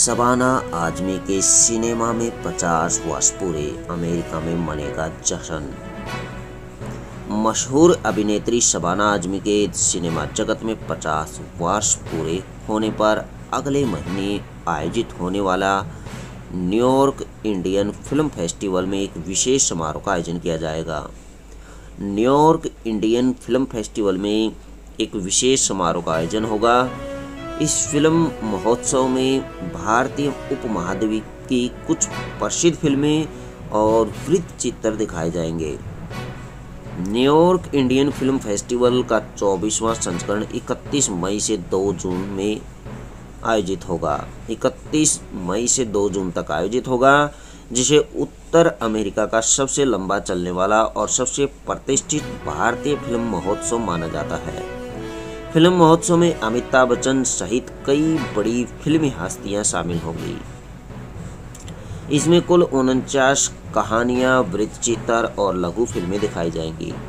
शबाना आजमी के सिनेमा में 50 वर्ष पूरे, अमेरिका में मनेगा जश्न। मशहूर अभिनेत्री शबाना आजमी के सिनेमा जगत में 50 वर्ष पूरे होने पर अगले महीने आयोजित होने वाला न्यूयॉर्क इंडियन फिल्म फेस्टिवल में एक विशेष समारोह का आयोजन किया जाएगा। न्यूयॉर्क इंडियन फिल्म फेस्टिवल में एक विशेष समारोह का आयोजन होगा। इस फिल्म महोत्सव में भारतीय उपमहाद्वीप की कुछ प्रसिद्ध फिल्में और वृत्त चित्र दिखाए जाएंगे। न्यूयॉर्क इंडियन फिल्म फेस्टिवल का 24वां संस्करण 31 मई से 2 जून में आयोजित होगा। 31 मई से 2 जून तक आयोजित होगा, जिसे उत्तर अमेरिका का सबसे लंबा चलने वाला और सबसे प्रतिष्ठित भारतीय फिल्म महोत्सव माना जाता है। फिल्म महोत्सव में अमिताभ बच्चन सहित कई बड़ी फिल्मी हस्तियां शामिल होंगी। इसमें कुल 49 कहानियां, वृत्तचित्र और लघु फिल्में दिखाई जाएंगी।